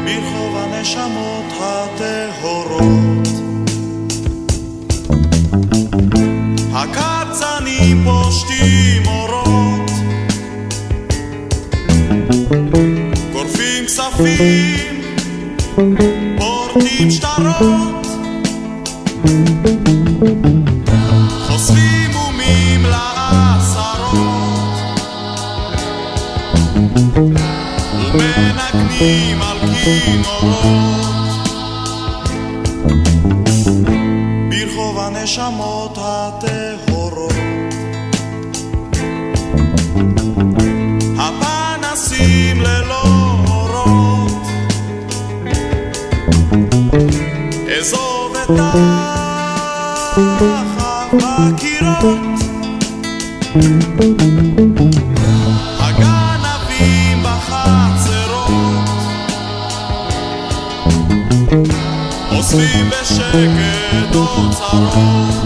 ברחוב הנשמות הטהורות. הקבצנים פושטים אורות, גורפים כספים, פורטים שטרות, חושפים מומים לעשרות, ומנגנים על כינורות ברחוב הנשמות הטהורות. הפנסים ללא אורות, אזוב את החב בקירות, הגנבים בחצרות, אוספים בשקט אוצרות,